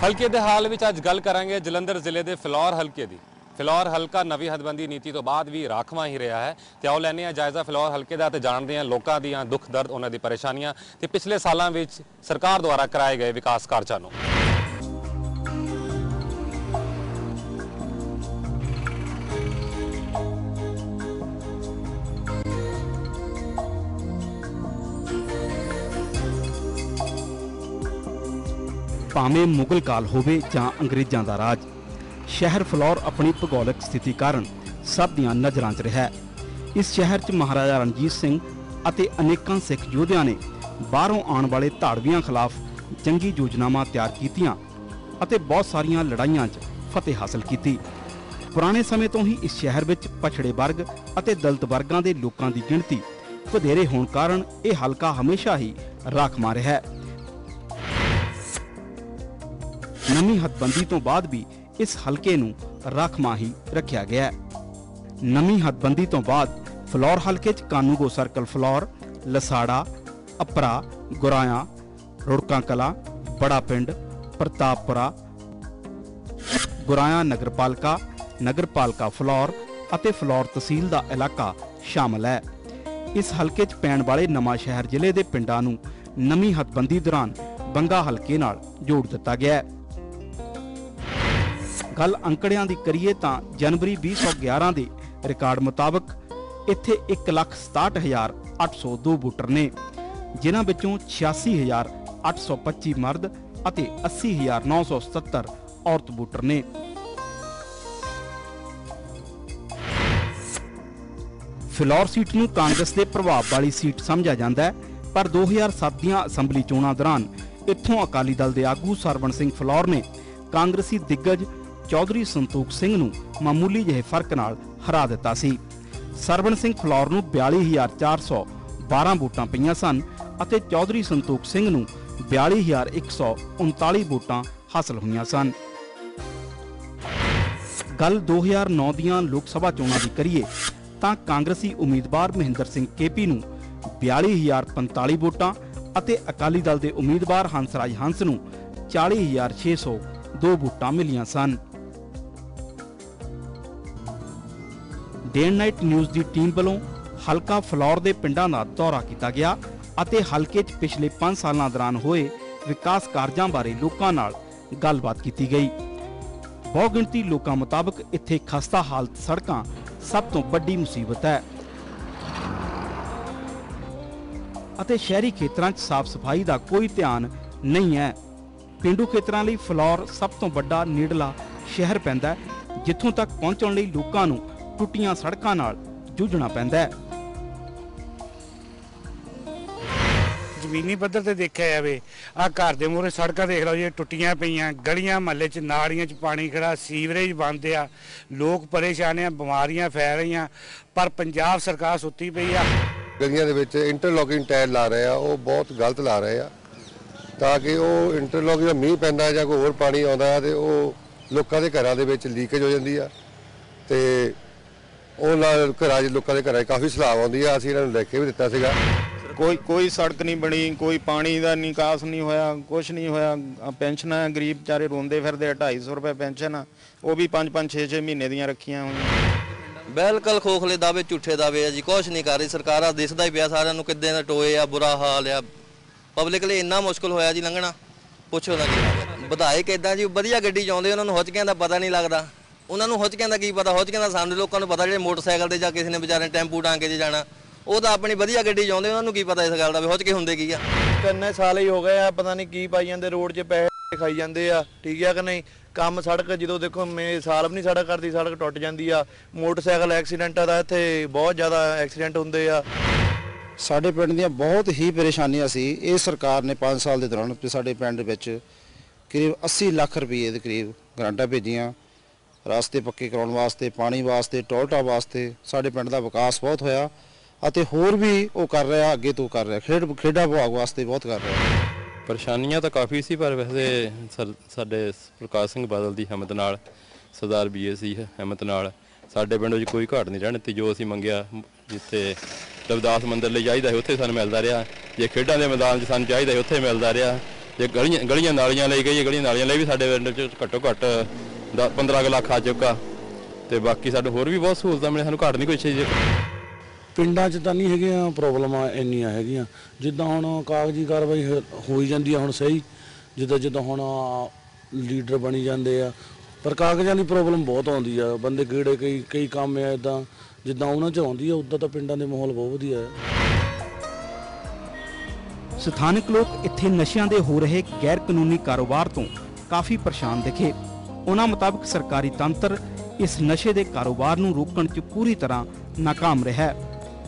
ਹਲਕੇ ਦੇ ਹਾਲ ਵਿੱਚ ਅੱਜ ਗੱਲ ਕਰਾਂਗੇ ਜਲੰਧਰ ਜ਼ਿਲ੍ਹੇ ਦੇ ਫਿਲੌਰ ਹਲਕੇ ਦੀ। ਫਿਲੌਰ ਹਲਕਾ ਨਵੀਂ ਹੱਦਬੰਦੀ ਨੀਤੀ ਤੋਂ ਬਾਅਦ ਵੀ ਰਾਖਵਾਂ ਹੀ ਰਿਹਾ ਹੈ ਤੇ ਆਓ ਲੈਣੇ ਆ ਜਾਇਜ਼ਾ ਫਿਲੌਰ ਹਲਕੇ ਦਾ ਤੇ ਜਾਣਦੇ ਹਾਂ ਲੋਕਾਂ ਦੀਆਂ ਦੁੱਖ ਦਰਦ, ਉਹਨਾਂ ਦੀ ਪਰੇਸ਼ਾਨੀਆਂ ਤੇ ਪਿਛਲੇ ਸਾਲਾਂ ਵਿੱਚ ਸਰਕਾਰ ਦੁਆਰਾ ਕਰਾਏ ਗਏ ਵਿਕਾਸ ਕਾਰਜਾਂ ਨੂੰ। ਭਾਵੇਂ ਮੁਗਲ ਕਾਲ ਹੋਵੇ ਜਾਂ ਅੰਗਰੇਜ਼ਾਂ ਦਾ ਰਾਜ, ਸ਼ਹਿਰ ਫਿਲੌਰ ਆਪਣੀ ਭੂਗੋਲਿਕ ਸਥਿਤੀ ਕਾਰਨ ਸਭ ਦੀਆਂ ਨਜ਼ਰਾਂ 'ਚ ਰਿਹਾ। ਇਸ ਸ਼ਹਿਰ 'ਚ ਮਹਾਰਾਜਾ ਰਣਜੀਤ ਸਿੰਘ ਅਤੇ ਅਨੇਕਾਂ ਸਿੱਖ ਯੋਧਿਆਂ ਨੇ ਬਾਹਰੋਂ ਆਉਣ ਵਾਲੇ ਧਾੜਵੀਆਂ ਖਿਲਾਫ ਜੰਗੀ ਯੋਜਨਾਵਾਂ ਤਿਆਰ ਕੀਤੀਆਂ ਅਤੇ ਬਹੁਤ ਸਾਰੀਆਂ ਲੜਾਈਆਂ 'ਚ ਫਤਿਹ ਹਾਸਲ ਕੀਤੀ। ਪੁਰਾਣੇ ਸਮੇਂ ਤੋਂ ਹੀ ਇਸ ਸ਼ਹਿਰ ਵਿੱਚ ਪਛੜੇ ਵਰਗ ਅਤੇ ਦਲਿਤ ਵਰਗਾਂ ਦੇ ਲੋਕਾਂ ਦੀ ਗਿਣਤੀ ਵਧੇਰੇ ਹੋਣ ਕਾਰਨ ਇਹ ਹਲਕਾ ਹਮੇਸ਼ਾ ਹੀ ਰਾਖਵਾਂ ਰਿਹਾ ਹੈ। ਨਵੀਂ ਹੱਦਬੰਦੀ ਤੋਂ ਬਾਅਦ ਵੀ ਇਸ ਹਲਕੇ ਨੂੰ ਰਾਖਵਾਂ ਹੀ ਰੱਖਿਆ ਗਿਆ ਹੈ। ਨਵੀਂ ਹੱਦਬੰਦੀ ਤੋਂ ਬਾਅਦ ਫਿਲੌਰ ਹਲਕੇ 'ਚ ਕਾਨੂੰਗੋ ਸਰਕਲ ਫਿਲੌਰ, ਲਸਾੜਾ, ਅਪਰਾ, ਗੁਰਾਇਆ, ਰੁੜਕਾਂ ਕਲਾਂ, ਬੜਾ ਪਿੰਡ, ਪ੍ਰਤਾਪਪੁਰਾ, ਗੁਰਾਇਆ ਨਗਰਪਾਲਿਕਾ ਫਿਲੌਰ ਅਤੇ ਫਿਲੌਰ ਤਹਿਸੀਲ ਦਾ ਇਲਾਕਾ ਸ਼ਾਮਲ ਹੈ। ਇਸ ਹਲਕੇ 'ਚ ਪੈਣ ਵਾਲੇ ਨਵਾਂ ਸ਼ਹਿਰ ਜ਼ਿਲ੍ਹੇ ਦੇ ਪਿੰਡਾਂ ਨੂੰ ਨਵੀਂ ਹੱਦਬੰਦੀ ਦੌਰਾਨ ਬੰਗਾ ਹਲਕੇ ਨਾਲ ਜੋੜ ਦਿੱਤਾ ਗਿਆ ਹੈ। ਗੱਲ ਅੰਕੜਿਆਂ ਦੀ ਕਰੀਏ ਤਾਂ ਜਨਵਰੀ 2011 ਦੇ ਰਿਕਾਰਡ ਮੁਤਾਬਕ ਇੱਥੇ 1,67,802 ਵੋਟਰ ਨੇ, ਜਿਨ੍ਹਾਂ ਵਿੱਚੋਂ 86,825 ਮਰਦ ਅਤੇ 80,977 ਔਰਤ ਵੋਟਰ ਨੇ। ਫਿਲੌਰ ਸੀਟ ਨੂੰ ਕਾਂਗਰਸ ਦੇ ਪ੍ਰਭਾਵ ਵਾਲੀ ਸੀਟ ਸਮਝਿਆ ਜਾਂਦਾ ਹੈ, ਪਰ 2007 ਦੀਆਂ ਅਸੈਂਬਲੀ ਚੋਣਾਂ ਦੌਰਾਨ ਇੱਥੋਂ ਅਕਾਲੀ ਦਲ ਦੇ ਆਗੂ ਸਰਵਣ ਸਿੰਘ ਫਿਲੌਰ ਨੇ ਕਾਂਗਰਸੀ ਦਿੱਗਜ ਚੌਧਰੀ ਸੰਤੋਖ ਸਿੰਘ ਨੂੰ ਮਾਮੂਲੀ ਜਿਹੇ ਫਰਕ ਨਾਲ ਹਰਾ ਦਿੱਤਾ ਸੀ। ਸਰਵਣ ਸਿੰਘ ਫਿਲੌਰ ਨੂੰ 42,412 ਵੋਟਾਂ ਪਈਆਂ ਸਨ ਅਤੇ ਚੌਧਰੀ ਸੰਤੋਖ ਸਿੰਘ ਨੂੰ 42,139 ਵੋਟਾਂ ਹਾਸਲ ਹੋਈਆਂ ਸਨ। ਗੱਲ 2009 ਦੀਆਂ ਲੋਕ ਸਭਾ ਚੋਣਾਂ ਦੀ ਕਰੀਏ ਤਾਂ ਕਾਂਗਰਸੀ ਉਮੀਦਵਾਰ ਮਹਿੰਦਰ ਸਿੰਘ ਕੇਪੀ ਨੂੰ 42,045 ਵੋਟਾਂ ਅਤੇ ਅਕਾਲੀ ਦਲ ਦੇ ਉਮੀਦਵਾਰ ਹੰਸਰਾਜ ਹੰਸ ਨੂੰ 40,602 ਵੋਟਾਂ ਮਿਲੀਆਂ ਸਨ। ਡੇ ਐਂਡ ਨਾਈਟ ਨਿਊਜ਼ ਦੀ ਟੀਮ ਵੱਲੋਂ ਹਲਕਾ ਫਿਲੌਰ ਦੇ ਪਿੰਡਾਂ ਦਾ ਦੌਰਾ ਕੀਤਾ ਗਿਆ ਅਤੇ ਹਲਕੇ 'ਚ ਪਿਛਲੇ 5 ਸਾਲਾਂ ਦੌਰਾਨ ਹੋਏ ਵਿਕਾਸ ਕਾਰਜਾਂ ਬਾਰੇ ਲੋਕਾਂ ਨਾਲ ਗੱਲਬਾਤ ਕੀਤੀ ਗਈ। ਬਹੁਗਿਣਤੀ ਲੋਕਾਂ ਮੁਤਾਬਕ ਇੱਥੇ ਖਸਤਾ ਹਾਲਤ ਸੜਕਾਂ ਸਭ ਤੋਂ ਵੱਡੀ ਮੁਸੀਬਤ ਹੈ ਅਤੇ ਸ਼ਹਿਰੀ ਖੇਤਰਾਂ 'ਚ ਸਾਫ਼ ਸਫਾਈ ਦਾ ਕੋਈ ਧਿਆਨ ਨਹੀਂ ਹੈ। ਪੇਂਡੂ ਖੇਤਰਾਂ ਲਈ ਫਿਲੌਰ ਸਭ ਤੋਂ ਵੱਡਾ ਨੇੜਲਾ ਸ਼ਹਿਰ ਪੈਂਦਾ ਹੈ, ਜਿੱਥੋਂ ਤੱਕ ਪਹੁੰਚਣ ਲਈ ਲੋਕਾਂ ਨੂੰ ਟੁੱਟੀਆਂ ਸੜਕਾਂ ਨਾਲ ਜੂਝਣਾ ਪੈਂਦਾ ਹੈ। ਜ਼ਮੀਨੀ ਪੱਧਰ ਤੇ ਦੇਖਿਆ ਜਾਵੇ, ਆਹ ਘਰ ਦੇ ਮੂਹਰੇ ਸੜਕਾਂ ਦੇਖ ਲਓ ਜੀ, ਟੁੱਟੀਆਂ ਪਈਆਂ, ਗਲੀਆਂ ਮਹੱਲੇ 'ਚ ਨਾਲੀਆਂ 'ਚ ਪਾਣੀ ਖੜਾ, ਸੀਵਰੇਜ ਬੰਦ ਆ, ਲੋਕ ਪਰੇਸ਼ਾਨ ਆ, ਬਿਮਾਰੀਆਂ ਫੈਲ ਰਹੀਆਂ, ਪਰ ਪੰਜਾਬ ਸਰਕਾਰ ਸੁੱਤੀ ਪਈ ਆ। ਗਲੀਆਂ ਦੇ ਵਿੱਚ ਇੰਟਰਲੋਕਿੰਗ ਟਾਇਲ ਲਾ ਰਹੇ ਆ, ਉਹ ਬਹੁਤ ਗਲਤ ਲਾ ਰਹੇ ਆ, ਤਾਂ ਕਿ ਉਹ ਇੰਟਰਲੋਕਿੰਗ ਦਾ ਮੀਂਹ ਪੈਂਦਾ ਜਾਂ ਕੋਈ ਹੋਰ ਪਾਣੀ ਆਉਂਦਾ ਤੇ ਉਹ ਲੋਕਾਂ ਦੇ ਘਰਾਂ ਦੇ ਵਿੱਚ ਲੀਕੇਜ ਹੋ ਜਾਂਦੀ ਆ ਤੇ ਉਹ ਨਾਲ ਘਰਾਂ 'ਚ ਲੋਕਾਂ ਦੇ ਘਰਾਂ 'ਚ ਕਾਫੀ ਸਲਾਬ ਆਉਂਦੀ ਆ। ਅਸੀਂ ਇਹਨਾਂ ਨੂੰ ਲਿਖ ਕੇ ਵੀ ਦਿੱਤਾ ਸੀਗਾ। ਕੋਈ ਸੜਕ ਨਹੀਂ ਬਣੀ, ਕੋਈ ਪਾਣੀ ਦਾ ਨਿਕਾਸ ਨਹੀਂ ਹੋਇਆ, ਕੁਛ ਨਹੀਂ ਹੋਇਆ। ਪੈਨਸ਼ਨਾਂ ਗਰੀਬ ਵਿਚਾਰੇ ਰੋਂਦੇ ਫਿਰਦੇ, 250 ਰੁਪਏ ਪੈਨਸ਼ਨ ਆ, ਉਹ ਵੀ 5-5 6-6 ਮਹੀਨੇ ਦੀਆਂ ਰੱਖੀਆਂ ਹੋਈਆਂ। ਬਿਲਕੁਲ ਖੋਖਲੇ ਦਾਅਵੇ, ਝੂਠੇ ਦਾਅਵੇ ਆ ਜੀ, ਕੁਛ ਨਹੀਂ ਕਰ ਰਹੀ ਸਰਕਾਰ। ਦਿਸਦਾ ਹੀ ਪਿਆ ਸਾਰਿਆਂ ਨੂੰ ਕਿੱਦਾਂ ਦਾ ਟੋਏ ਆ, ਬੁਰਾ ਹਾਲ ਆ। ਪਬਲਿਕ ਲਈ ਇੰਨਾ ਮੁਸ਼ਕਲ ਹੋਇਆ ਜੀ ਲੰਘਣਾ, ਪੁੱਛੋ ਨਾ ਕੀ। ਵਿਧਾਇਕ ਇੱਦਾਂ ਜੀ ਵਧੀਆ ਗੱਡੀ ਚਾਹੁੰਦੇ, ਉਹਨਾਂ ਨੂੰ ਹੁੱਚਕਿਆਂ ਦਾ ਪਤਾ ਨਹੀਂ ਲੱਗਦਾ। ਉਹਨਾਂ ਨੂੰ ਹੁੱਚਕਿਆਂ ਦਾ ਕੀ ਪਤਾ, ਹੁੱਚਕਿਆਂ ਦਾ ਸਾਡੇ ਲੋਕਾਂ ਨੂੰ ਪਤਾ, ਜਿਹੜੇ ਮੋਟਰਸਾਈਕਲ ਤੇ ਜਾਂ ਕਿਸੇ ਨੇ ਵਿਚਾਰੇ ਟੈਂਪੂ ਟਾਂਗੇ 'ਚ ਜਾਣਾ, ਉਹ ਤਾਂ ਆਪਣੀ ਵਧੀਆ ਗੱਡੀ ਚਾਹੁੰਦੇ, ਉਹਨਾਂ ਨੂੰ ਕੀ ਪਤਾ ਇਸ ਗੱਲ ਦਾ ਵੀ ਹੁੱਚਕੇ ਹੁੰਦੇ ਕੀ ਆ। ਕਿੰਨੇ ਸਾਲ ਹੀ ਹੋ ਗਏ ਆ, ਪਤਾ ਨਹੀਂ ਕੀ ਪਾਈ ਜਾਂਦੇ, ਰੋਡ 'ਚ ਪੈਸੇ ਖਾਈ ਜਾਂਦੇ ਆ, ਠੀਕ ਆ ਕਿ ਨਹੀਂ। ਕੰਮ ਸੜਕ ਜਦੋਂ ਦੇਖੋ ਸਾਲ ਵੀ ਨਹੀਂ ਸੜਕ ਕਰਦੀ, ਸੜਕ ਟੁੱਟ ਜਾਂਦੀ ਆ। ਮੋਟਰਸਾਈਕਲ ਐਕਸੀਡੈਂਟਾਂ ਦਾ ਇੱਥੇ ਬਹੁਤ ਜ਼ਿਆਦਾ ਐਕਸੀਡੈਂਟ ਹੁੰਦੇ ਆ। ਸਾਡੇ ਪਿੰਡ ਦੀਆਂ ਬਹੁਤ ਹੀ ਪਰੇਸ਼ਾਨੀਆਂ ਸੀ। ਇਹ ਸਰਕਾਰ ਨੇ 5 ਸਾਲ ਦੇ ਦੌਰਾਨ ਸਾਡੇ ਪਿੰਡ ਵਿੱਚ ਕਰੀਬ 80 ਲੱਖ ਰੁਪਏ ਦੇ ਕਰੀਬ ਗ੍ਰਾਂਟਾਂ ਭੇਜੀਆਂ, ਰਸਤੇ ਪੱਕੇ ਕਰਾਉਣ ਵਾਸਤੇ, ਪਾਣੀ ਵਾਸਤੇ, ਟੋਇਲਟਾਂ ਵਾਸਤੇ। ਸਾਡੇ ਪਿੰਡ ਦਾ ਵਿਕਾਸ ਬਹੁਤ ਹੋਇਆ ਅਤੇ ਹੋਰ ਵੀ ਉਹ ਕਰ ਰਿਹਾ, ਅੱਗੇ ਤੋਂ ਕਰ ਰਿਹਾ। ਖੇਡਾਂ ਵਿਭਾਗ ਵਾਸਤੇ ਬਹੁਤ ਕਰ ਰਿਹਾ। ਪਰੇਸ਼ਾਨੀਆਂ ਤਾਂ ਕਾਫੀ ਸੀ, ਪਰ ਵੈਸੇ ਸਾਡੇ ਪ੍ਰਕਾਸ਼ ਸਿੰਘ ਬਾਦਲ ਦੀ ਹਿੰਮਤ ਨਾਲ, ਸਰਦਾਰ BAC ਹਿੰਮਤ ਨਾਲ ਸਾਡੇ ਪਿੰਡ ਵਿੱਚ ਕੋਈ ਘਾਟ ਨਹੀਂ ਰਹਿਣ ਦਿੱਤੀ। ਜੋ ਅਸੀਂ ਮੰਗਿਆ, ਜਿੱਥੇ ਰਵਿਦਾਸ ਮੰਦਿਰ ਲਈ ਚਾਹੀਦਾ ਸੀ ਉੱਥੇ ਸਾਨੂੰ ਮਿਲਦਾ ਰਿਹਾ, ਜੇ ਖੇਡਾਂ ਦੇ ਮੈਦਾਨ 'ਚ ਸਾਨੂੰ ਚਾਹੀਦਾ ਸੀ ਉੱਥੇ ਮਿਲਦਾ ਰਿਹਾ। ਜੇ ਗਲੀਆਂ ਨਾਲੀਆਂ ਲਈ ਗਈ, ਗਲੀਆਂ ਨਾਲੀਆਂ ਲਈ ਵੀ ਸਾਡੇ ਪਿੰਡ 'ਚ ਘੱਟੋ ਘੱਟ 15 ਲੱਖ ਆ ਚੁੱਕਾ, ਤੇ ਬਾਕੀ ਸਾਡੇ ਹੋਰ ਵੀ ਬਹੁਤ ਸਹੂਲਤਾਂ ਮਿਲੇ, ਸਾਨੂੰ ਘੱਟ ਨਹੀਂ ਕੋਈ ਚੀਜ਼। ਪਿੰਡਾਂ 'ਚ ਤਾਂ ਨਹੀਂ ਹੈਗੀਆਂ ਪ੍ਰੋਬਲਮਾਂ ਇੰਨੀਆਂ ਹੈਗੀਆਂ, ਜਿੱਦਾਂ ਹੁਣ ਕਾਗਜ਼ੀ ਕਾਰਵਾਈ ਹੋਈ ਜਾਂਦੀ ਆ ਹੁਣ ਸਹੀ, ਜਿੱਦਾਂ ਹੁਣ ਲੀਡਰ ਬਣੀ ਜਾਂਦੇ ਆ, ਪਰ ਕਾਗਜ਼ਾਂ ਦੀ ਪ੍ਰੋਬਲਮ ਬਹੁਤ ਆਉਂਦੀ ਆ। ਬੰਦੇ ਗੇੜੇ ਕਈ ਕੰਮ ਆ ਇੱਦਾਂ ਜਿੱਦਾਂ ਉਹਨਾਂ 'ਚ ਆਉਂਦੀ ਆ, ਉੱਦਾਂ ਤਾਂ ਪਿੰਡਾਂ ਦੇ ਮਾਹੌਲ ਬਹੁਤ ਵਧੀਆ ਹੈ। ਸਥਾਨਕ ਲੋਕ ਇੱਥੇ ਨਸ਼ਿਆਂ ਦੇ ਹੋ ਰਹੇ ਗੈਰ ਕਾਨੂੰਨੀ ਕਾਰੋਬਾਰ ਤੋਂ ਕਾਫੀ ਪਰੇਸ਼ਾਨ ਦਿਖੇ। ਉਹਨਾਂ ਮੁਤਾਬਕ ਸਰਕਾਰੀ ਤੰਤਰ ਇਸ ਨਸ਼ੇ ਦੇ ਕਾਰੋਬਾਰ ਨੂੰ ਰੋਕਣ 'ਚ ਪੂਰੀ ਤਰ੍ਹਾਂ ਨਾਕਾਮ ਰਿਹਾ ਹੈ।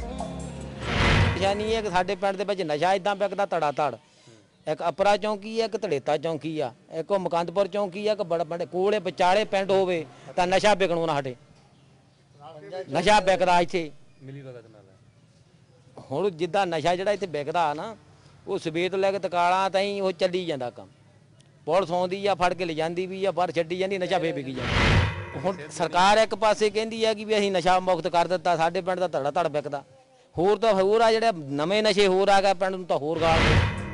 ਨਹੀਂ ਹੈ ਕਿ ਸਾਡੇ ਪਿੰਡ ਦੇ ਵਿੱਚ ਨਸ਼ਾ ਇਦਾਂ ਵਿਕਦਾ ਧੜਾ ਧੜ। ਇੱਕ ਅਪਰਾ ਚੌਂਕੀ ਹੈ, ਇੱਕ ਧੜੇਤਾ ਚੌਂਕੀ ਆ, ਇੱਕ ਮੁਕੰਦਪੁਰ ਚੌਂਕੀ ਆ, ਇੱਕ ਬੜੇ ਕੋਲੇ ਵਿਚਾਲੇ ਪਿੰਡ ਹੋਵੇ ਤਾਂ ਨਸ਼ਾ ਵਿਕਣੋਂ ਨਾ ਸਾਡੇ ਨਸ਼ਾ ਵਿਕਦਾ ਇੱਥੇ। ਹੁਣ ਜਿੱਦਾਂ ਨਸ਼ਾ ਜਿਹੜਾ ਇੱਥੇ ਵਿਕਦਾ ਨਾ, ਉਹ ਸਵੇਤ ਲੈ ਕੇ ਤਕਾਲਾਂ ਤਾਈਂ ਉਹ ਚੱਲੀ ਜਾਂਦਾ ਕੰਮ। ਪੁਲਿਸ ਆਉਂਦੀ ਆ, ਫੜ ਕੇ ਲੈ ਜਾਂਦੀ ਵੀ ਆ, ਪਰ ਛੱਡੀ ਜਾਂਦੀ, ਨਸ਼ਾ ਫੇਰ ਵਿਕੀ ਜਾਂਦਾ। ਹੁਣ ਸਰਕਾਰ ਇੱਕ ਪਾਸੇ ਕਹਿੰਦੀ ਹੈ ਕਿ ਵੀ ਅਸੀਂ ਨਸ਼ਾ ਮੁਕਤ ਕਰ ਦਿੱਤਾ, ਸਾਡੇ ਪਿੰਡ ਦਾ ਧੜਾ ਧੜ ਵਿਕਦਾ। ਹੋਰ ਤਾਂ ਹੋਰ ਆ, ਜਿਹੜੇ ਨਵੇਂ ਨਸ਼ੇ ਹੋਰ ਆ ਗਏ ਪਿੰਡ ਨੂੰ ਤਾਂ ਹੋਰ ਗਾਲ।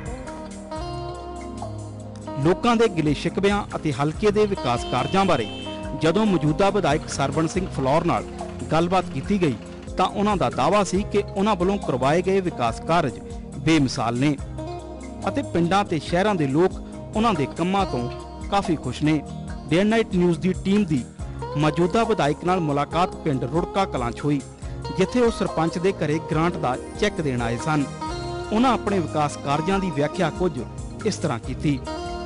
ਲੋਕਾਂ ਦੇ ਗਿਲੇ ਸ਼ਿਕਵਿਆਂ ਅਤੇ ਹਲਕੇ ਦੇ ਵਿਕਾਸ ਕਾਰਜਾਂ ਬਾਰੇ ਜਦੋਂ ਮੌਜੂਦਾ ਵਿਧਾਇਕ ਸਰਵਣ ਸਿੰਘ ਫਲੌਰ ਨਾਲ ਗੱਲਬਾਤ ਕੀਤੀ ਗਈ ਤਾਂ ਉਹਨਾਂ ਦਾ ਦਾਅਵਾ ਸੀ ਕਿ ਉਹਨਾਂ ਵੱਲੋਂ ਕਰਵਾਏ ਗਏ ਵਿਕਾਸ ਕਾਰਜ ਬੇਮਿਸਾਲ ਨੇ ਅਤੇ ਪਿੰਡਾਂ ਤੇ ਸ਼ਹਿਰਾਂ ਦੇ ਲੋਕ ਉਹਨਾਂ ਦੇ ਕੰਮਾਂ ਤੋਂ ਕਾਫੀ ਖੁਸ਼ ਨੇ। ਡੇ ਐਂਡ ਨਾਈਟ ਨਿਊਜ਼ ਦੀ ਟੀਮ ਦੀ ਮੌਜੂਦਾ ਵਿਧਾਇਕ ਨਾਲ ਮੁਲਾਕਾਤ ਪਿੰਡ ਰੁੜਕਾ ਕਲਾਂ 'ਚ ਹੋਈ, ਜਿੱਥੇ ਉਹ ਸਰਪੰਚ ਦੇ ਘਰੇ ਗ੍ਰਾਂਟ ਦਾ ਚੈੱਕ ਦੇਣ ਆਏ ਸਨ। ਉਹਨਾਂ ਆਪਣੇ ਵਿਕਾਸ ਕਾਰਜਾਂ ਦੀ ਵਿਆਖਿਆ ਕੁਝ ਇਸ ਤਰ੍ਹਾਂ ਕੀਤੀ।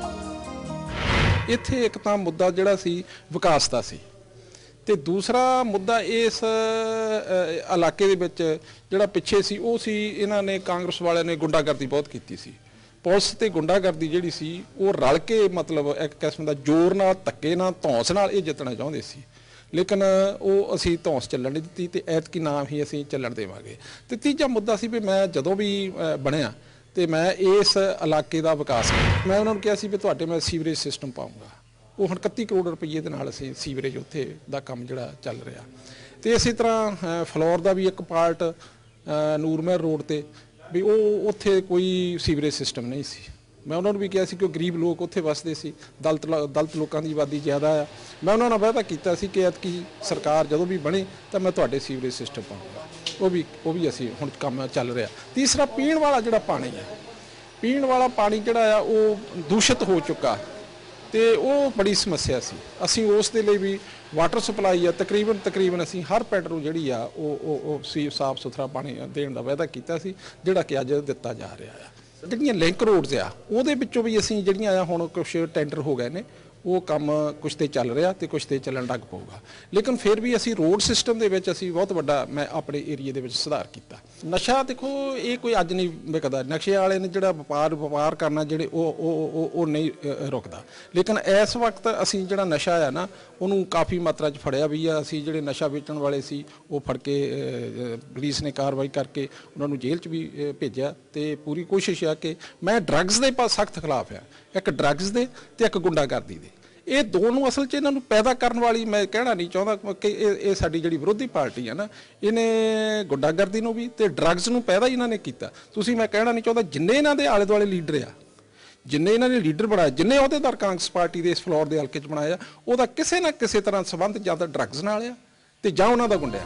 ਇੱਥੇ ਇੱਕ ਤਾਂ ਮੁੱਦਾ ਜਿਹੜਾ ਸੀ ਵਿਕਾਸ ਦਾ ਸੀ, ਤੇ ਦੂਸਰਾ ਮੁੱਦਾ ਇਸ ਇਲਾਕੇ ਦੇ ਵਿੱਚ ਜਿਹੜਾ ਪਿੱਛੇ ਸੀ ਉਹ ਸੀ ਇਹਨਾਂ ਨੇ ਕਾਂਗਰਸ ਵਾਲਿਆਂ ਨੇ ਗੁੰਡਾਗਰਦੀ ਬਹੁਤ ਕੀਤੀ ਸੀ। ਪੁਲਿਸ ਤੇ ਗੁੰਡਾਗਰਦੀ ਜਿਹੜੀ ਸੀ ਉਹ ਰਲ ਕੇ ਮਤਲਬ ਇੱਕ ਕਿਸਮ ਦਾ ਜ਼ੋਰ ਨਾਲ, ਧੱਕੇ ਨਾਲ, ਧੌਂਸ ਨਾਲ ਇਹ ਜਿੱਤਣਾ ਚਾਹੁੰਦੇ ਸੀ, ਲੇਕਿਨ ਉਹ ਅਸੀਂ ਧੌਂਸ ਚੱਲਣ ਨਹੀਂ ਦਿੱਤੀ ਤੇ ਐਤਕੀ ਨਾਮ ਹੀ ਅਸੀਂ ਚੱਲਣ ਦੇਵਾਂਗੇ। ਤੇ ਤੀਜਾ ਮੁੱਦਾ ਸੀ ਵੀ ਮੈਂ ਜਦੋਂ ਵੀ ਬਣਿਆ ਤੇ ਮੈਂ ਇਸ ਇਲਾਕੇ ਦਾ ਵਿਕਾਸ, ਮੈਂ ਉਹਨਾਂ ਨੂੰ ਕਿਹਾ ਸੀ ਵੀ ਤੁਹਾਡੇ ਮੈਂ ਸੀਵਰੇਜ ਸਿਸਟਮ ਪਾਊਂਗਾ। ਉਹ ਹੁਣ 31 ਕਰੋੜ ਰੁਪਏ ਦੇ ਨਾਲ ਅਸੀਂ ਸੀਵਰੇਜ ਉੱਥੇ ਦਾ ਕੰਮ ਜਿਹੜਾ ਚੱਲ ਰਿਹਾ। ਤੇ ਇਸੇ ਤਰ੍ਹਾਂ ਫਲੋਰ ਦਾ ਵੀ ਇੱਕ ਪਾਰਟ ਨੂਰਮਹਿਰ ਰੋਡ ਤੇ ਵੀ ਉਹ ਉੱਥੇ ਕੋਈ ਸੀਵਰੇਜ ਸਿਸਟਮ ਨਹੀਂ ਸੀ। ਮੈਂ ਉਹਨਾਂ ਨੂੰ ਵੀ ਕਿਹਾ ਸੀ ਕਿ ਉਹ ਗਰੀਬ ਲੋਕ ਉੱਥੇ ਵਸਦੇ ਸੀ, ਦਲਿਤ ਲੋਕਾਂ ਦੀ ਆਬਾਦੀ ਜ਼ਿਆਦਾ ਆ। ਮੈਂ ਉਹਨਾਂ ਨਾਲ ਵਾਅਦਾ ਕੀਤਾ ਸੀ ਕਿ ਐਤਕੀ ਸਰਕਾਰ ਜਦੋਂ ਵੀ ਬਣੇ ਤਾਂ ਮੈਂ ਤੁਹਾਡੇ ਸੀਵਰੇਜ ਸਿਸਟਮ ਪਾਊਂਗਾ। ਉਹ ਵੀ ਅਸੀਂ ਹੁਣ ਕੰਮ ਚੱਲ ਰਿਹਾ। ਤੀਸਰਾ, ਪੀਣ ਵਾਲਾ ਜਿਹੜਾ ਪਾਣੀ ਹੈ, ਪੀਣ ਵਾਲਾ ਪਾਣੀ ਜਿਹੜਾ ਆ ਉਹ ਦੂਸ਼ਿਤ ਹੋ ਚੁੱਕਾ ਤੇ ਉਹ ਬੜੀ ਸਮੱਸਿਆ ਸੀ। ਅਸੀਂ ਉਸ ਦੇ ਲਈ ਵੀ ਵਾਟਰ ਸਪਲਾਈ ਆ ਤਕਰੀਬਨ ਅਸੀਂ ਹਰ ਪਿੰਡ ਨੂੰ ਜਿਹੜੀ ਆ ਉਹ ਸਾਫ਼ ਸੁਥਰਾ ਪਾਣੀ ਦੇਣ ਦਾ ਵਾਅਦਾ ਕੀਤਾ ਸੀ, ਜਿਹੜਾ ਕਿ ਅੱਜ ਦਿੱਤਾ ਜਾ ਰਿਹਾ ਆ। ਜਿਹੜੀਆਂ ਲਿੰਕ ਰੋਡਸ ਆ ਉਹਦੇ ਵਿੱਚੋਂ ਵੀ ਅਸੀਂ ਜਿਹੜੀਆਂ ਆ ਹੁਣ ਕੁਛ ਟੈਂਡਰ ਹੋ ਗਏ ਨੇ, ਉਹ ਕੰਮ ਕੁਛ ਤੇ ਚੱਲ ਰਿਹਾ ਤੇ ਕੁਛ ਤੇ ਚੱਲਣ ਲੱਗ ਪਊਗਾ। ਲੇਕਿਨ ਫਿਰ ਵੀ ਅਸੀਂ ਰੋਡ ਸਿਸਟਮ ਦੇ ਵਿੱਚ ਅਸੀਂ ਬਹੁਤ ਵੱਡਾ ਮੈਂ ਆਪਣੇ ਏਰੀਏ ਦੇ ਵਿੱਚ ਸੁਧਾਰ ਕੀਤਾ। ਨਸ਼ਾ ਦੇਖੋ ਇਹ ਕੋਈ ਅੱਜ ਨਹੀਂ ਵਿਕਦਾ, ਨਸ਼ੇ ਵਾਲੇ ਨੇ ਜਿਹੜਾ ਵਪਾਰ ਕਰਨਾ ਜਿਹੜੇ ਉਹ ਨਹੀਂ ਰੁਕਦਾ। ਲੇਕਿਨ ਇਸ ਵਕਤ ਅਸੀਂ ਜਿਹੜਾ ਨਸ਼ਾ ਆ ਨਾ ਉਹਨੂੰ ਕਾਫੀ ਮਾਤਰਾ 'ਚ ਫੜਿਆ ਵੀ ਆ। ਅਸੀਂ ਜਿਹੜੇ ਨਸ਼ਾ ਵੇਚਣ ਵਾਲੇ ਸੀ ਉਹ ਫੜ ਕੇ ਪੁਲਿਸ ਨੇ ਕਾਰਵਾਈ ਕਰਕੇ ਉਹਨਾਂ ਨੂੰ ਜੇਲ੍ਹ 'ਚ ਵੀ ਭੇਜਿਆ ਤੇ ਪੂਰੀ ਕੋਸ਼ਿਸ਼ ਆ ਕਿ ਮੈਂ ਡਰੱਗਸ ਦੇ ਸਖਤ ਖਿਲਾਫ ਆ, ਇੱਕ ਡਰੱਗਸ ਦੇ ਤੇ ਇੱਕ ਗੁੰਡਾਗਰਦੀ ਦੇ। ਇਹ ਦੋਨੋਂ ਅਸਲ 'ਚ ਇਹਨਾਂ ਨੂੰ ਪੈਦਾ ਕਰਨ ਵਾਲੀ ਮੈਂ ਕਹਿਣਾ ਨਹੀਂ ਚਾਹੁੰਦਾ ਕਿ ਇਹ ਸਾਡੀ ਜਿਹੜੀ ਵਿਰੋਧੀ ਪਾਰਟੀ ਆ ਨਾ, ਇਹਨੇ ਗੁੰਡਾਗਰਦੀ ਨੂੰ ਵੀ ਤੇ ਡਰੱਗਸ ਨੂੰ ਪੈਦਾ ਇਹਨਾਂ ਨੇ ਕੀਤਾ। ਤੁਸੀਂ ਮੈਂ ਕਹਿਣਾ ਨਹੀਂ ਚਾਹੁੰਦਾ ਜਿੰਨੇ ਇਹਨਾਂ ਦੇ ਆਲੇ ਦੁਆਲੇ ਲੀਡਰ ਆ, ਜਿੰਨੇ ਇਹਨਾਂ ਨੇ ਲੀਡਰ ਬਣਾਏ, ਜਿੰਨੇ ਅਹੁਦੇਦਾਰ ਕਾਂਗਰਸ ਪਾਰਟੀ ਦੇ ਇਸ ਫਲੋਰ ਦੇ ਹਲਕੇ 'ਚ ਬਣਾਇਆ, ਉਹਦਾ ਕਿਸੇ ਨਾ ਕਿਸੇ ਤਰ੍ਹਾਂ ਸੰਬੰਧ ਜਾਂ ਤਾਂ ਡਰੱਗਸ ਨਾਲ ਆ ਤੇ ਜਾਂ ਉਹਨਾਂ ਦਾ ਗੁੰਡਿਆਂ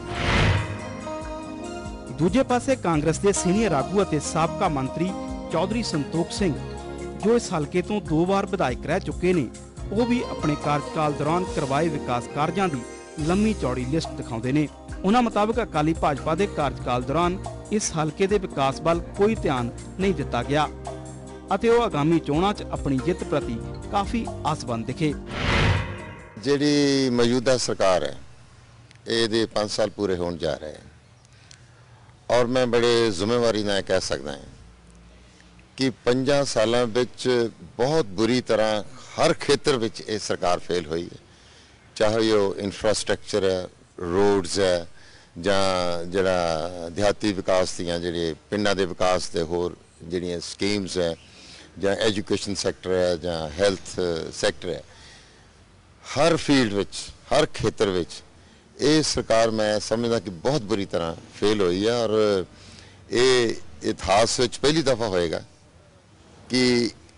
ਨਾਲ। ਦੂਜੇ ਪਾਸੇ ਕਾਂਗਰਸ ਦੇ ਸੀਨੀਅਰ ਆਗੂ ਅਤੇ ਸਾਬਕਾ ਮੰਤਰੀ ਚੌਧਰੀ ਸੰਤੋਖ ਸਿੰਘ, ਜੋ ਇਸ ਹਲਕੇ ਤੋਂ 2 ਵਾਰ ਵਿਧਾਇਕ ਰਹਿ ਚੁੱਕੇ ਨੇ, ਉਹ ਵੀ ਆਪਣੇ ਕਾਰਜਕਾਲ ਦੌਰਾਨ ਕਰਵਾਏ ਵਿਕਾਸ ਕਾਰਜਾਂ ਦੀ ਲੰਮੀ ਚੌੜੀ ਲਿਸਟ ਦਿਖਾਉਂਦੇ ਨੇ। ਉਹਨਾਂ ਮੁਤਾਬਕ ਅਕਾਲੀ ਭਾਜਪਾ ਦੇ ਕਾਰਜਕਾਲ ਦੌਰਾਨ ਇਸ ਹਲਕੇ ਦੇ ਵਿਕਾਸ ਵੱਲ ਕੋਈ ਧਿਆਨ ਨਹੀਂ ਦਿੱਤਾ ਗਿਆ ਅਤੇ ਉਹ ਆਗਾਮੀ ਚੋਣਾਂ 'ਚ ਆਪਣੀ ਜਿੱਤ ਪ੍ਰਤੀ ਕਾਫੀ ਆਸਵੰਦ ਦਿਖੇ। ਜਿਹੜੀ ਮੌਜੂਦਾ ਸਰਕਾਰ ਹੈ ਇਹਦੇ 5 ਸਾਲ ਪੂਰੇ ਹੋਣ ਜਾ ਰਹੇ ਹਨ ਔਰ ਮੈਂ ਬੜੇ ਜ਼ਿੰਮੇਵਾਰੀ ਨਾਲ ਕਹਿ ਸਕਦਾ ਹਾਂ ਕਿ 5 ਸਾਲਾਂ ਵਿੱਚ ਬਹੁਤ ਬੁਰੀ ਤਰ੍ਹਾਂ ਹਰ ਖੇਤਰ ਵਿੱਚ ਇਹ ਸਰਕਾਰ ਫੇਲ ਹੋਈ ਹੈ, ਚਾਹੇ ਉਹ ਇਨਫਰਾਸਟ੍ਰਕਚਰ ਹੈ, ਰੋਡਸ ਹੈ, ਜਾਂ ਜਿਹੜਾ ਦਿਹਾਤੀ ਵਿਕਾਸ ਦੀਆਂ ਜਿਹੜੇ ਪਿੰਡਾਂ ਦੇ ਵਿਕਾਸ ਦੇ ਹੋਰ ਜਿਹੜੀਆਂ ਸਕੀਮਸ ਹੈ, ਜਾਂ ਐਜੂਕੇਸ਼ਨ ਸੈਕਟਰ ਹੈ, ਜਾਂ ਹੈਲਥ ਸੈਕਟਰ ਹੈ। ਹਰ ਫੀਲਡ ਵਿੱਚ, ਹਰ ਖੇਤਰ ਵਿੱਚ ਇਹ ਸਰਕਾਰ ਮੈਂ ਸਮਝਦਾ ਕਿ ਬਹੁਤ ਬੁਰੀ ਤਰ੍ਹਾਂ ਫੇਲ ਹੋਈ ਹੈ ਔਰ ਇਹ ਇਤਿਹਾਸ ਵਿੱਚ ਪਹਿਲੀ ਦਫਾ ਹੋਏਗਾ ਕਿ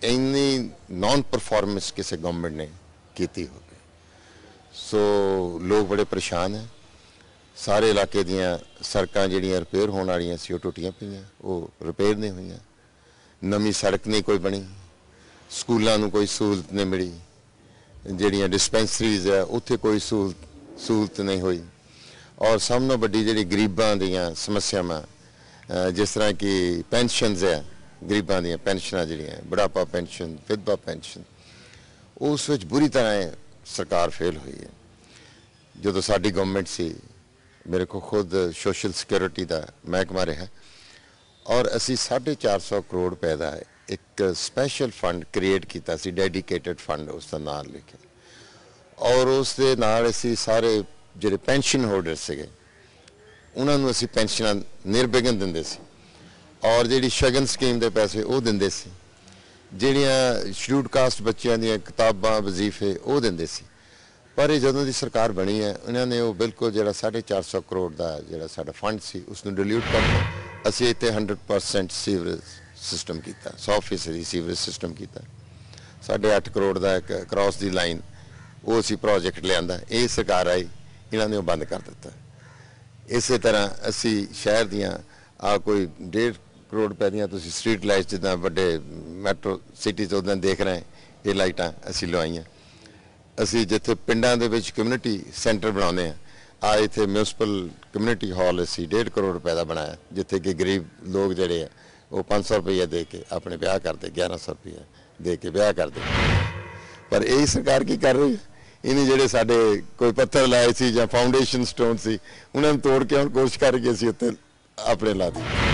ਇੰਨੀ ਨੌਨ ਪਰਫਾਰਮੈਂਸ ਕਿਸੇ ਗਵਰਨਮੈਂਟ ਨੇ ਕੀਤੀ ਹੋਵੇ। ਸੋ ਲੋਕ ਬੜੇ ਪਰੇਸ਼ਾਨ ਹੈ। ਸਾਰੇ ਇਲਾਕੇ ਦੀਆਂ ਸੜਕਾਂ ਜਿਹੜੀਆਂ ਰਿਪੇਅਰ ਹੋਣ ਵਾਲੀਆਂ ਸੀ ਉਹ ਟੁੱਟੀਆਂ ਪਈਆਂ, ਉਹ ਰਿਪੇਅਰ ਨਹੀਂ ਹੋਈਆਂ। ਨਵੀਂ ਸੜਕ ਨਹੀਂ ਕੋਈ ਬਣੀ, ਸਕੂਲਾਂ ਨੂੰ ਕੋਈ ਸਹੂਲਤ ਨਹੀਂ ਮਿਲੀ, ਜਿਹੜੀਆਂ ਡਿਸਪੈਂਸਰੀਜ਼ ਹੈ ਉੱਥੇ ਕੋਈ ਸਹੂਲਤ ਨਹੀਂ ਹੋਈ। ਔਰ ਸਭ ਨਾਲੋਂ ਵੱਡੀ ਜਿਹੜੀ ਗਰੀਬਾਂ ਦੀਆਂ ਸਮੱਸਿਆਵਾਂ, ਜਿਸ ਤਰ੍ਹਾਂ ਕਿ ਪੈਨਸ਼ਨਸ ਹੈ, ਗਰੀਬਾਂ ਦੀਆਂ ਪੈਨਸ਼ਨਾਂ ਜਿਹੜੀਆਂ ਬੁਢਾਪਾ ਪੈਨਸ਼ਨ, ਵਿਧਵਾ ਪੈਨਸ਼ਨ, ਉਸ ਵਿੱਚ ਬੁਰੀ ਤਰ੍ਹਾਂ ਸਰਕਾਰ ਫੇਲ ਹੋਈ ਹੈ। ਜਦੋਂ ਸਾਡੀ ਗਵਰਨਮੈਂਟ ਸੀ, ਮੇਰੇ ਕੋਲ ਖੁਦ ਸੋਸ਼ਲ ਸਿਕਿਉਰਿਟੀ ਦਾ ਮਹਿਕਮਾ ਰਿਹਾ ਔਰ ਅਸੀਂ 450 ਕਰੋੜ ਰੁਪਏ ਦਾ ਇੱਕ ਸਪੈਸ਼ਲ ਫੰਡ ਕ੍ਰੀਏਟ ਕੀਤਾ ਸੀ, ਡੈਡੀਕੇਟਡ ਫੰਡ ਉਸ ਦਾ ਨਾਮ ਲਿਖਿਆ। ਔਰ ਉਸ ਦੇ ਨਾਲ ਅਸੀਂ ਸਾਰੇ ਜਿਹੜੇ ਪੈਨਸ਼ਨ ਹੋਲਡਰ ਸੀਗੇ ਉਹਨਾਂ ਨੂੰ ਅਸੀਂ ਪੈਨਸ਼ਨਾਂ ਨਿਰਵਿਘਨ ਦਿੰਦੇ ਸੀ ਔਰ ਜਿਹੜੀ ਸ਼ਗਨ ਸਕੀਮ ਦੇ ਪੈਸੇ ਉਹ ਦਿੰਦੇ ਸੀ। ਜਿਹੜੀਆਂ ਸ਼ਡਿਊਲਡ ਕਾਸਟ ਬੱਚਿਆਂ ਦੀਆਂ ਕਿਤਾਬਾਂ, ਵਜ਼ੀਫੇ ਉਹ ਦਿੰਦੇ ਸੀ। ਪਰ ਇਹ ਜਦੋਂ ਦੀ ਸਰਕਾਰ ਬਣੀ ਹੈ ਇਹਨਾਂ ਨੇ ਉਹ ਬਿਲਕੁਲ ਜਿਹੜਾ 450 ਕਰੋੜ ਦਾ ਜਿਹੜਾ ਸਾਡਾ ਫੰਡ ਸੀ ਉਸ ਨੂੰ ਡਿਲੀਟ ਕਰਤਾ। ਅਸੀਂ ਇੱਥੇ 100% ਸੀਵਰੇਜ ਸਿਸਟਮ ਕੀਤਾ, 100% ਸੀਵਰੇਜ ਸਿਸਟਮ ਕੀਤਾ। 8.5 ਕਰੋੜ ਦਾ ਇੱਕ ਕ੍ਰਾਸ ਦੀ ਲਾਈਨ ਉਹ ਅਸੀਂ ਪ੍ਰੋਜੈਕਟ ਲਿਆਂਦਾ। ਇਹ ਸਰਕਾਰ ਆਈ, ਇਹਨਾਂ ਨੇ ਉਹ ਬੰਦ ਕਰ ਦਿੱਤਾ। ਇਸੇ ਤਰ੍ਹਾਂ ਅਸੀਂ ਸ਼ਹਿਰ ਦੀਆਂ ਕੋਈ 1.5 ਕਰੋੜ ਰੁਪਏ ਦੀਆਂ ਤੁਸੀਂ ਸਟਰੀਟ ਲਾਈਟਸ ਜਿੱਦਾਂ ਵੱਡੇ ਮੈਟਰੋ ਸਿਟੀ 'ਚ ਉੱਦਾਂ ਦੇਖ ਰਹੇ, ਇਹ ਲਾਈਟਾਂ ਅਸੀਂ ਲਵਾਈਆਂ। ਅਸੀਂ ਜਿੱਥੇ ਪਿੰਡਾਂ ਦੇ ਵਿੱਚ ਕਮਿਊਨਿਟੀ ਸੈਂਟਰ ਬਣਾਉਂਦੇ ਆ ਇੱਥੇ ਮਿਊਨਿਸਪਲ ਕਮਿਊਨਿਟੀ ਹਾਲ ਅਸੀਂ 1.5 ਕਰੋੜ ਰੁਪਏ ਦਾ ਬਣਾਇਆ, ਜਿੱਥੇ ਕਿ ਗਰੀਬ ਲੋਕ ਜਿਹੜੇ ਆ ਉਹ 500 ਰੁਪਈਆ ਦੇ ਕੇ ਆਪਣੇ ਵਿਆਹ ਕਰਦੇ, 1100 ਰੁਪਈਆ ਦੇ ਕੇ ਵਿਆਹ ਕਰਦੇ। ਪਰ ਇਹ ਸਰਕਾਰ ਕੀ ਕਰ ਰਹੀ ਹੈ? ਇਹਨੇ ਜਿਹੜੇ ਸਾਡੇ ਕੋਈ ਪੱਥਰ ਲਾਏ ਸੀ ਜਾਂ ਫਾਊਂਡੇਸ਼ਨ ਸਟੋਨ ਸੀ ਉਹਨਾਂ ਨੂੰ ਤੋੜ ਕੇ ਹੁਣ ਕੋਸ਼ਿਸ਼ ਕਰ ਕੇ ਅਸੀਂ ਉੱਤੇ ਆਪਣੇ ਲਾ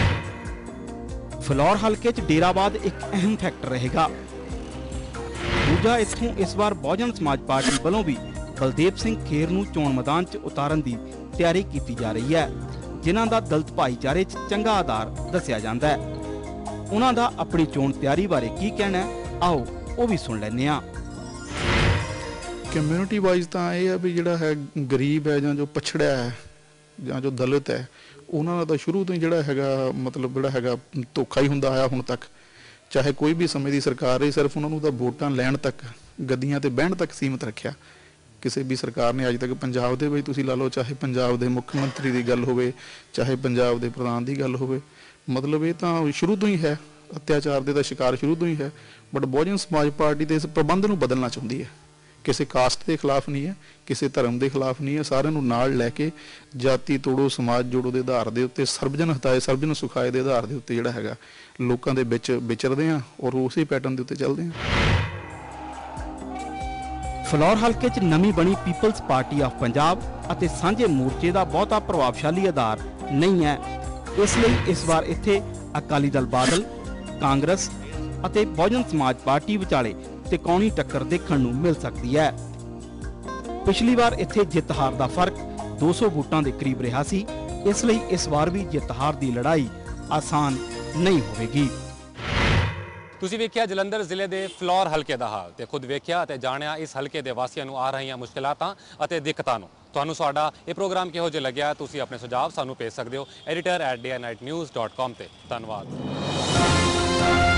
ਦਿੱਤੇ। ਫਿਲੌਰ ਹਲਕੇ 'ਚ ਡੇਰਾਬਾਦ ਇੱਕ ਅਹਿਮ ਫੈਕਟਰ ਰਹੇਗਾ। ਦੂਜਾ, ਇੱਥੋਂ ਇਸ ਵਾਰ ਬਹੁਜਨ ਸਮਾਜ ਪਾਰਟੀ ਵੱਲੋਂ ਵੀ ਬਲਦੇਵ ਸਿੰਘ ਖੇਰ ਨੂੰ ਚੋਣ ਮੈਦਾਨ 'ਚ ਉਤਾਰਨ ਦੀ ਤਿਆਰੀ ਕੀਤੀ ਜਾ ਰਹੀ ਹੈ, ਜਿਨ੍ਹਾਂ ਦਾ ਦਲਿਤ ਭਾਈਚਾਰੇ 'ਚ ਚੰਗਾ ਆਧਾਰ ਦੱਸਿਆ ਜਾਂਦਾ ਹੈ। ਉਹਨਾਂ ਦਾ ਆਪਣੀ ਚੋਣ ਤਿਆਰੀ ਬਾਰੇ ਕੀ ਕਹਿਣਾ ਹੈ, ਆਓ ਉਹ ਵੀ ਸੁਣ ਲੈਂਦੇ ਹਾਂ। ਕਮਿਊਨਿਟੀ ਵਾਈਜ਼ ਤਾਂ ਇਹ ਹੈ ਵੀ ਜਿਹੜਾ ਹੈ ਗਰੀਬ ਹੈ ਜਾਂ ਜੋ ਪਛੜਿਆ ਹੈ ਜਾਂ ਜੋ ਦਲਿਤ ਹੈ ਉਹਨਾਂ ਦਾ ਤਾਂ ਸ਼ੁਰੂ ਤੋਂ ਹੀ ਜਿਹੜਾ ਹੈਗਾ ਮਤਲਬ ਜਿਹੜਾ ਹੈਗਾ ਧੋਖਾ ਹੀ ਹੁੰਦਾ ਆਇਆ ਹੁਣ ਤੱਕ। ਚਾਹੇ ਕੋਈ ਵੀ ਸਮੇਂ ਦੀ ਸਰਕਾਰ ਰਹੀ, ਸਿਰਫ ਉਹਨਾਂ ਨੂੰ ਤਾਂ ਵੋਟਾਂ ਲੈਣ ਤੱਕ, ਗੱਦੀਆਂ ਤੇ ਬਹਿਣ ਤੱਕ ਸੀਮਿਤ ਰੱਖਿਆ। ਕਿਸੇ ਵੀ ਸਰਕਾਰ ਨੇ ਅੱਜ ਤੱਕ ਪੰਜਾਬ ਦੇ ਵਿੱਚ ਤੁਸੀਂ ਲਾ ਲਓ, ਚਾਹੇ ਪੰਜਾਬ ਦੇ ਮੁੱਖ ਮੰਤਰੀ ਦੀ ਗੱਲ ਹੋਵੇ, ਚਾਹੇ ਪੰਜਾਬ ਦੇ ਪ੍ਰਧਾਨ ਦੀ ਗੱਲ ਹੋਵੇ, ਮਤਲਬ ਇਹ ਤਾਂ ਸ਼ੁਰੂ ਤੋਂ ਹੀ ਹੈ, ਅਤਿਆਚਾਰ ਦੇ ਦਾ ਸ਼ਿਕਾਰ ਸ਼ੁਰੂ ਤੋਂ ਹੀ ਹੈ। ਬਟ ਬਹੁਜਨ ਸਮਾਜ ਪਾਰਟੀ ਤੇ ਇਸ ਪ੍ਰਬੰਧ ਨੂੰ ਬਦਲਣਾ ਚਾਹੁੰਦੀ ਹੈ। ਕਿਸੇ ਕਾਸਟ ਦੇ ਖਿਲਾਫ ਨਹੀਂ ਹੈ, ਕਿਸੇ ਧਰਮ ਦੇ ਖਿਲਾਫ ਨਹੀਂ ਹੈ। ਸਾਰਿਆਂ ਨੂੰ ਨਾਲ ਲੈ ਕੇ ਜਾਤੀ ਤੋੜੋ ਸਮਾਜ ਜੋੜੋ ਦੇ ਆਧਾਰ ਦੇ ਉੱਤੇ, ਸਰਬਜਨ ਹਿਤਾਏ ਸਰਬਜਨ ਸੁਖਾਏ ਦੇ ਆਧਾਰ ਦੇ ਉੱਤੇ ਜਿਹੜਾ ਹੈਗਾ ਲੋਕਾਂ ਦੇ ਵਿੱਚ ਵਿਚਰਦੇ ਹਾਂ ਔਰ ਉਸੇ ਪੈਟਰਨ ਦੇ ਉੱਤੇ ਚੱਲਦੇ ਹਾਂ। ਫਿਲੌਰ ਹਲਕੇ 'ਚ ਨਵੀਂ ਬਣੀ ਪੀਪਲਜ਼ ਪਾਰਟੀ ਆਫ ਪੰਜਾਬ ਅਤੇ ਸਾਂਝੇ ਮੋਰਚੇ ਦਾ ਬਹੁਤਾ ਪ੍ਰਭਾਵਸ਼ਾਲੀ ਆਧਾਰ ਨਹੀਂ ਹੈ। ਇਸ ਲਈ ਇਸ ਵਾਰ ਇੱਥੇ ਅਕਾਲੀ ਦਲ ਬਾਦਲ, ਕਾਂਗਰਸ ਅਤੇ ਬਹੁਜਨ ਸਮਾਜ ਪਾਰਟੀ ਵਿਚਾਲੇ ਤਿਕੌਣੀ ਟੱਕਰ ਦੇਖਣ ਨੂੰ ਮਿਲ ਸਕਦੀ ਹੈ। ਪਿਛਲੀ ਵਾਰ ਇੱਥੇ ਜਿੱਤ ਹਾਰ ਦਾ ਫਰਕ 200 ਵੋਟਾਂ ਦੇ ਕਰੀਬ ਰਿਹਾ ਸੀ। ਇਸ ਲਈ ਇਸ ਵਾਰ ਵੀ ਜਿੱਤ ਹਾਰ ਦੀ ਲੜਾਈ ਆਸਾਨ ਨਹੀਂ ਹੋਵੇਗੀ। ਤੁਸੀਂ ਵੇਖਿਆ ਜਲੰਧਰ ਜ਼ਿਲ੍ਹੇ ਦੇ ਫਿਲੌਰ ਹਲਕੇ ਦਾ ਹਾਲ ਤੇ ਖੁਦ ਵੇਖਿਆ ਅਤੇ ਜਾਣਿਆ ਇਸ ਹਲਕੇ ਦੇ ਵਾਸੀਆਂ ਨੂੰ ਆ ਰਹੀਆਂ ਮੁਸ਼ਕਲਾਤਾਂ ਅਤੇ ਦਿੱਕਤਾਂ ਨੂੰ। ਤੁਹਾਨੂੰ ਸਾਡਾ ਇਹ ਪ੍ਰੋਗਰਾਮ ਕਿਹੋ ਜਿਹਾ ਲੱਗਿਆ, ਤੁਸੀਂ ਆਪਣੇ ਸੁਝਾਅ ਸਾਨੂੰ ਭੇਜ ਸਕਦੇ ਹੋ editor@daynightnews.com ਤੇ। ਧੰਨਵਾਦ।